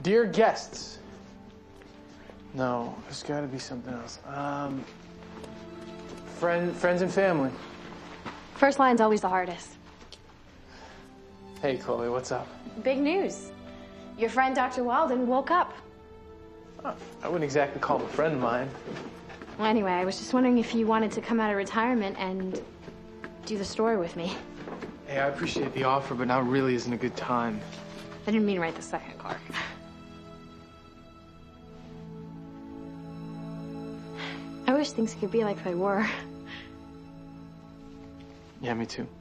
Dear guests. No, there's got to be something else. Friends and family. First line's always the hardest. Hey, Chloe, what's up? Big news. Your friend Dr. Walden woke up. Oh, I wouldn't exactly call him a friend of mine. Well, anyway, I was just wondering if you wanted to come out of retirement and do the story with me. Hey, I appreciate the offer, but now really isn't a good time. I didn't mean right this second, Clark. I wish things could be like they were. Yeah, me too.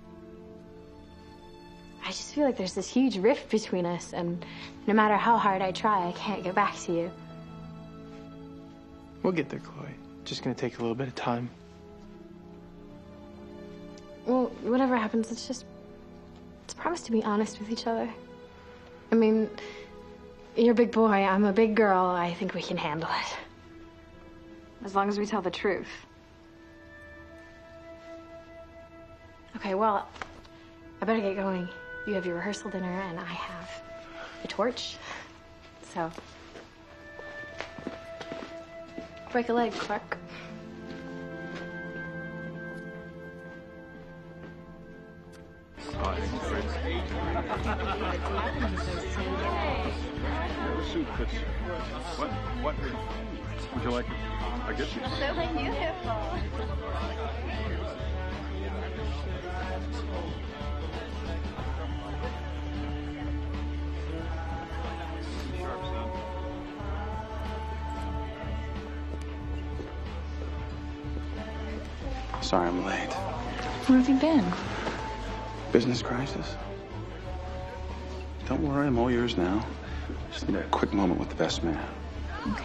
I just feel like there's this huge rift between us, and no matter how hard I try, I can't get back to you. We'll get there, Chloe. Just gonna take a little bit of time. Well, whatever happens, let's promise to be honest with each other. I mean, you're a big boy, I'm a big girl. I think we can handle it. As long as we tell the truth. Okay, well, I better get going. You have your rehearsal dinner, and I have the torch. So, break a leg, Clark. The soup fits. What? Would you like it? I guess you. So beautiful. Sorry I'm late. Where have you been? Business crisis? Don't worry, I'm all yours now. Just need a quick moment with the best man. Okay.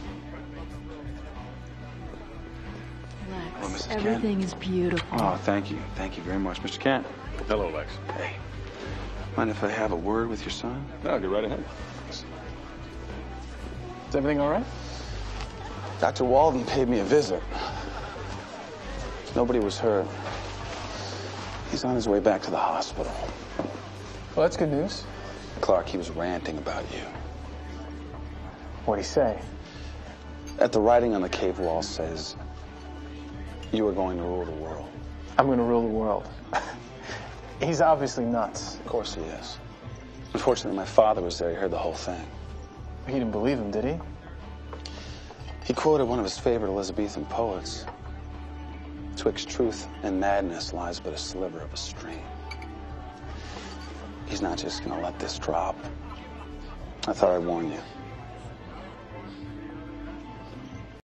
Hello, Mrs. Everything is beautiful. Oh, thank you. Thank you very much. Mr. Kent. Hello, Lex. Hey. Mind if I have a word with your son? No, get right ahead. Is everything all right? Dr. Walden paid me a visit. Nobody was hurt. He's on his way back to the hospital. Well, that's good news. Clark, he was ranting about you. What'd he say? That the writing on the cave wall says you are going to rule the world. I'm going to rule the world. He's obviously nuts. Of course he is. Unfortunately, my father was there. He heard the whole thing. He didn't believe him, did he? He quoted one of his favorite Elizabethan poets. "Twixt truth and madness lies but a sliver of a stream." He's not just going to let this drop. I thought I'd warn you.